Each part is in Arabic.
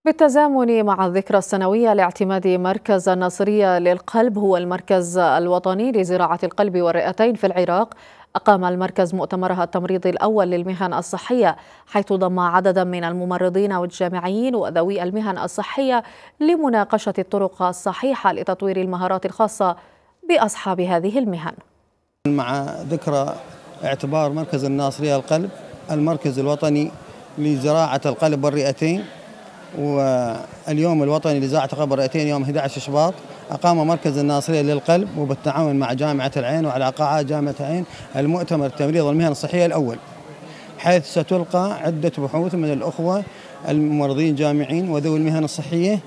بالتزامن مع الذكرى السنوية لاعتماد مركز الناصرية للقلب، هو المركز الوطني لزراعة القلب والرئتين في العراق، أقام المركز مؤتمرها التمريضي الأول للمهن الصحية، حيث ضم عددا من الممرضين والجامعيين وذوي المهن الصحية لمناقشة الطرق الصحيحة لتطوير المهارات الخاصة بأصحاب هذه المهن. مع ذكرى اعتبار مركز الناصرية للقلب المركز الوطني لزراعة القلب والرئتين، واليوم الوطني لزراعة القلب والرئتين يوم 11 شباط، أقام مركز الناصرية للقلب وبالتعاون مع جامعة العين وعلى قاعات جامعة العين المؤتمر التمريض والمهن الصحية الأول، حيث ستلقى عدة بحوث من الأخوة الممرضين الجامعين وذوي المهن الصحية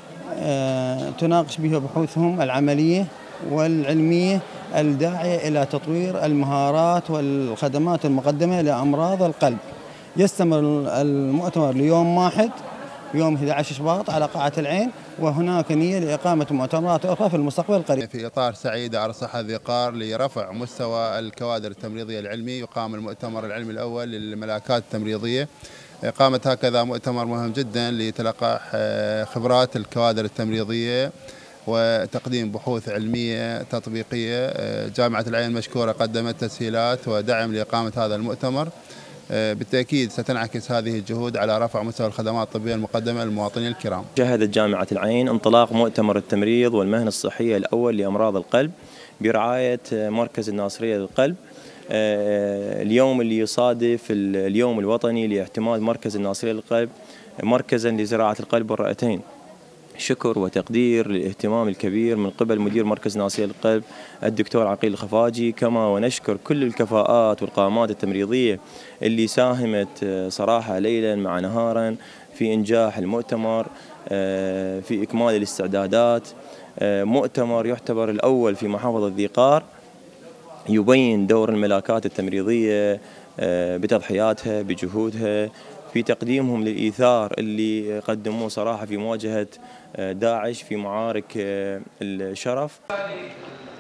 تناقش بها بحوثهم العملية والعلمية الداعية إلى تطوير المهارات والخدمات المقدمة لأمراض القلب. يستمر المؤتمر ليوم واحد يوم 11 شباط على قاعة العين، وهناك نية لإقامة مؤتمرات أخرى في المستقبل القريب. في إطار سعيد أرصح الذقار لرفع مستوى الكوادر التمريضية العلمي، يقام المؤتمر العلمي الأول للملاكات التمريضية. قامت هكذا مؤتمر مهم جدا لتلقاح خبرات الكوادر التمريضية وتقديم بحوث علمية تطبيقية. جامعة العين مشكورة قدمت تسهيلات ودعم لإقامة هذا المؤتمر. بالتأكيد ستنعكس هذه الجهود على رفع مستوى الخدمات الطبية المقدمة للمواطنين الكرام. شهدت جامعة العين انطلاق مؤتمر التمريض والمهن الصحية الأول لأمراض القلب برعاية مركز الناصرية للقلب، اليوم اللي يصادف اليوم الوطني لاعتماد مركز الناصرية للقلب مركزا لزراعة القلب والرئتين. شكر وتقدير للاهتمام الكبير من قبل مدير مركز ناصرية للقلب الدكتور عقيل الخفاجي، كما ونشكر كل الكفاءات والقامات التمريضية اللي ساهمت صراحة ليلا مع نهارا في إنجاح المؤتمر، في إكمال الاستعدادات. مؤتمر يعتبر الأول في محافظة ذي قار، يبين دور الملاكات التمريضية بتضحياتها بجهودها في تقديمهم للإيثار اللي قدموه صراحة في مواجهة داعش في معارك الشرف.